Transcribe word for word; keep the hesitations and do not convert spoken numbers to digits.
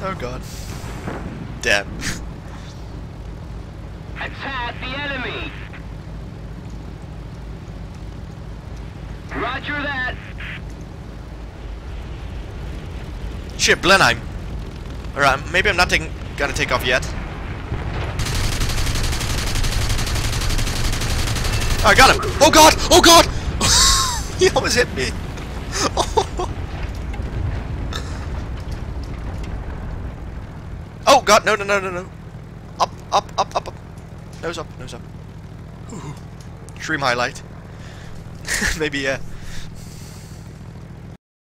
Oh god. Damn. Attack the enemy! Roger that! Shit, Blenheim. Alright, maybe I'm not taking, gonna take off yet. Oh, I got him! Oh god! Oh god! He almost hit me! Oh god, no, no, no, no, no. Up, up, up, up, up. Nose up, nose up. Ooh. Stream highlight. Maybe, yeah.